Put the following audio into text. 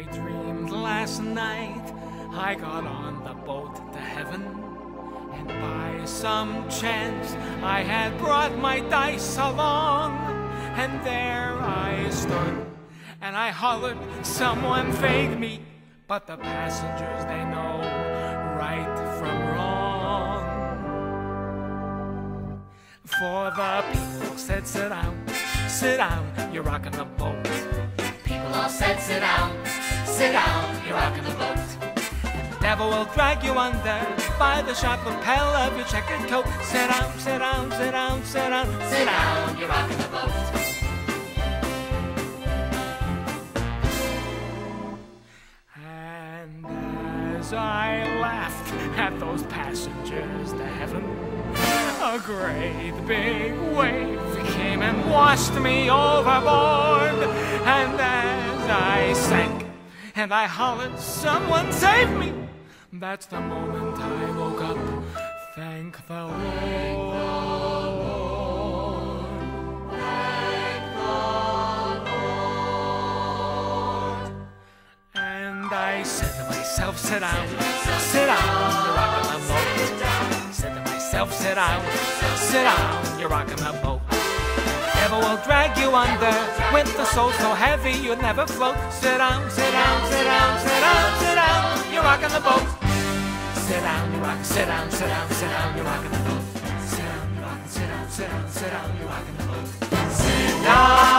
I dreamed last night I got on the boat to heaven, and by some chance I had brought my dice along, and there I stood and I hollered, someone fade me, but the passengers, they know right from wrong. For the people said, sit down, you're rocking the boat. People all said, sit down, you're rocking the boat. And the devil will drag you under by the sharp lapel of your checkered coat. Sit down, sit down, sit down, sit down, sit down, you're rocking the boat. And as I laughed at those passengers to heaven, a great big wave came and washed me overboard. And as I sank and I hollered, someone save me, that's the moment I woke up. Thank the Lord. Thank the Lord. And I said to myself, sit down, you're rocking the boat. Said to myself, sit down, you're rocking the boat. Devil will drag you under with the soul so heavy you'll never float. Sit down, you're rocking the boat. Sit down, you're rocking, sit down, you're rocking the boat. Sit down, you're rocking, sit down, you're rocking the boat. Sit down.